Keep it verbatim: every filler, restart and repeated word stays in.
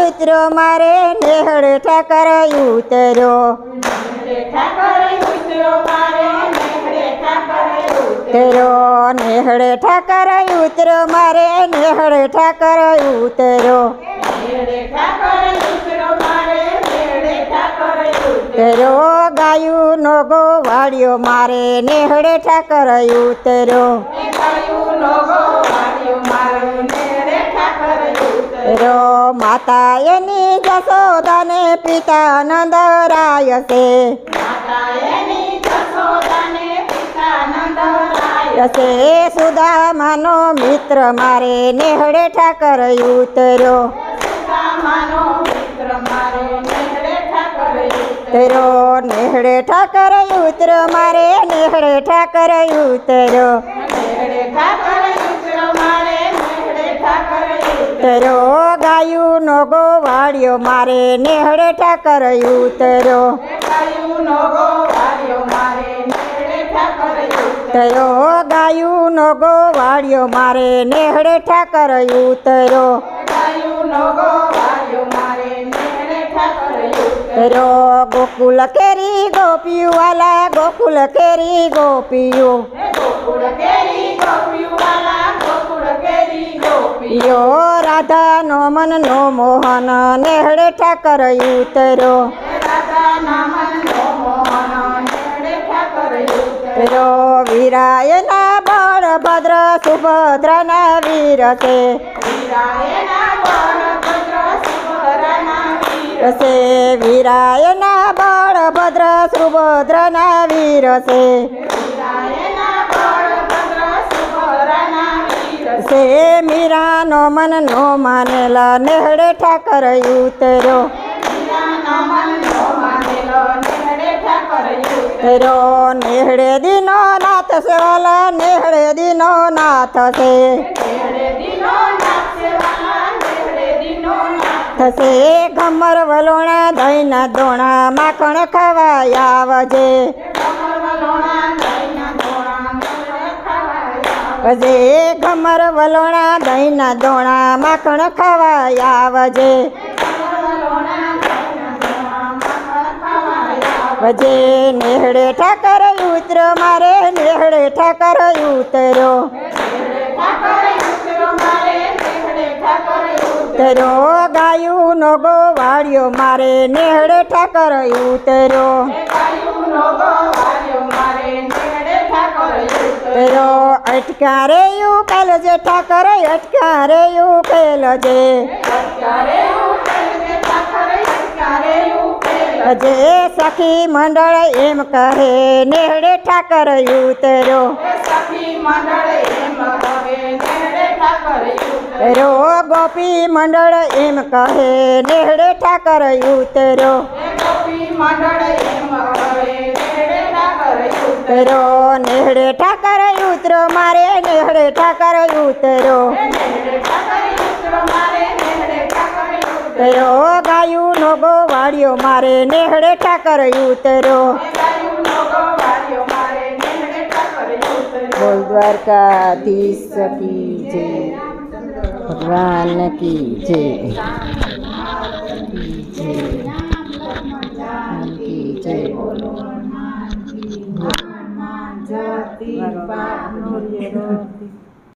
ઉતર્યો મારે નેહળે ઠાકર ઉતર્યો ઉતર્યો નેહળે ઠાકર ઉતર્યો મારે નેહળે ઠાકર ઉતર્યો ઉતર્યો ગાયું નો ગોવાળ્યો મારે નેહળે ઠાકર ઉતર્યો ઉતર્યો માતા એની જશોદાને પિતા નંદરાય છે યસે સુદામાનો મિત્ર મારે નેહળે ઠાકર ઉતર્યો ઉતર્યો નેહળે ઠાકર ઉતર્યો મારે નેહળે ઠાકર ઉતર્યો ઉતર્યો ગાયું નો ગોવાળ્યો મારે નેહળે ઠાકર ઉતર્યો ઉતર્યો ગાયું નો ગોવાળ્યો મારે નેહળે ઠાકર ઉતર્યો ઉતર્યો ગોકુલ કેરી ગોપિયું વાલા ગોકુલ કેરી ગોપિયું યો રાધા નો મન નો મોહન નેહળે ઠાકર ઉતર્યો ઉતર્યો વીરાયના બળભદ્ર સુભદ્રના વીર છે છે વીરાયના બળભદ્ર સુભદ્રના વીર છે છે મીરાનો મન નો માનેલા નેહળે ઠાકર ઉતર્યો ઉતર્યો નેહળે દીનો નાથ છે વાલા નેહળે દીનો નાથ છે થશે ઘમર વલોણા દહીંના દોણા માખણ ખવાય આવજે વજે ઘમર વલોણા દહીંના દોણા માખણ ખવાય આવજે વજે નેહળે ઠાકર ઉતર્યો મારે નેહળે ઠાકર ઉતર્યો ઉતર્યો ગાયું નો ગોવાળ્યો મારે નેહળે ઠાકર ઉતર્યો ઉતર્યો અટકા રે ઉકેલ જે ઠાકર અટકા રે ઉકેલ જે જે સખી મંડળ એમ કહે નેહળે ઠાકર ઉતર્યો ઉતર્યો ગોપી મંડળ એમ કહે નેહળે ઠાકર ઉતર્યો ઉતર્યો નેહળે ઠાકર ઉતર્યો મારે નેહળે ઠાકર ઉતર્યો ઉતર્યો ગાયું નો ગોવાળ્યો મારે નેહળે ઠાકર ઉતર્યો બોલ દ્વારકાધીશ કી જય ભગવાન કી જય।